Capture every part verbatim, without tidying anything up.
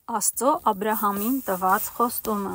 Աստծո Աբրահամին տված խոստումը։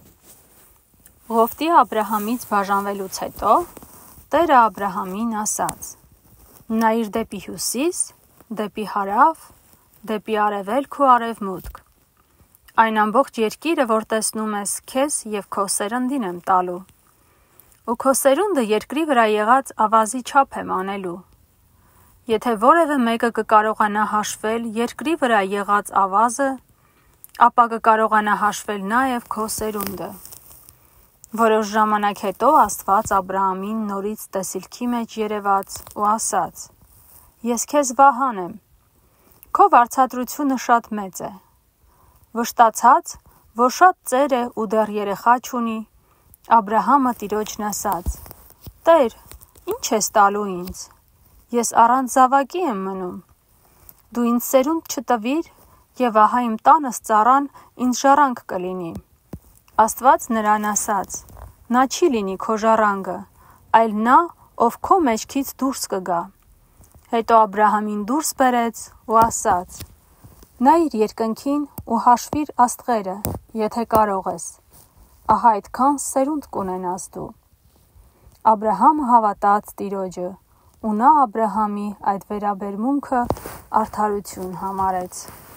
Ղովտի Աբրահամից բաժանվելուց հետո Տերը Աբրահամին ասաց. նայիր դեպի հյուսիս, դեպի հարավ, դեպի արևելք ու արևմուտք։ Այն ամբողջ երկիրը, որ տեսնում ես, քեզ և քո սերնդին եմ տալու։ Ու քո սերունդը երկրի վրա եղած ավազի չափ եմ անելու։ Եթե որևէ մեկը կկարողանա հաշվել երկրի վրա եղած ավազը, ապա կկարողանա հաշվել նաև քո սերունդը։ Որոշ ժամանակ հետո Աստված Աբրահամին նորից տեսիլքի մեջ երևաց ու ասաց. ես քեզ վահան եմ, քո վարձատրությունը շատ մեծ է։ Վշտացած, որ շատ ծեր է ու դեռ երեխա չունի, Աբրահամը Տիրոջն ասաց. Տեր, ի՞նչ ես տալու ինձ, ես առանց զավակի եմ մնում։ Դու ինձ սերունդ չտվիր, և ահա իմ տանս ծառան ինձ ժառանգ կլինի։ Աստված նրան ասաց. նա չի լինի քո ժառանգը, այլ նա, ով քո մեջքից դուրս կգա։ Հետո Աբրահամին դուրս բերեց ու ասաց. նայիր երկնքին ու հաշվիր աստղերը, եթե կարող ես, ահա այդքան սերունդ կունենաս դու։ Աբրահամը հավատաց Տիրոջը, ու նա Աբրահամի այդ վերաբերմունքը արդարություն համարեց։